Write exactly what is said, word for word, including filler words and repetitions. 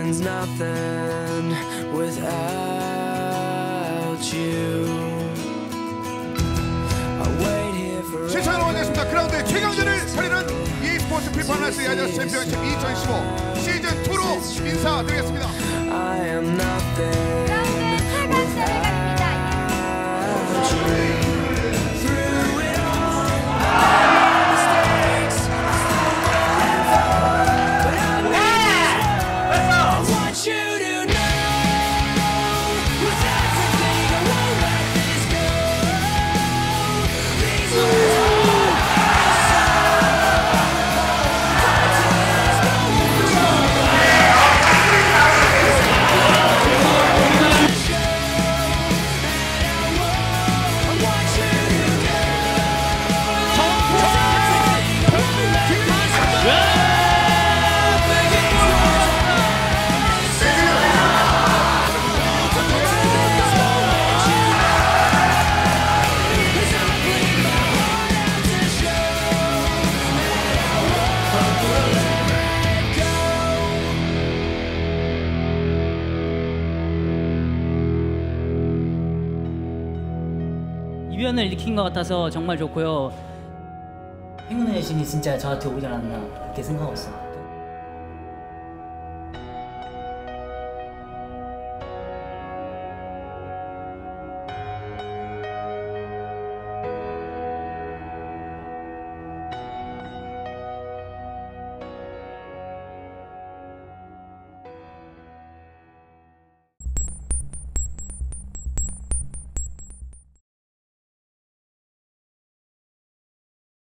means nothing without you. I wait here for. 시청자 여러분 안녕하십니까. 그라운드의 최강전을 벌이는 e스포츠 피파나스 야자수 챔피언십 이천십오 시즌이로 인사드리겠습니다. I am nothing. 그라운드의 최강전을 이변을 일으킨 것 같아서 정말 좋고요. 행운의 신이 진짜 저한테 오지 않았나 그렇게 생각하고 있어요.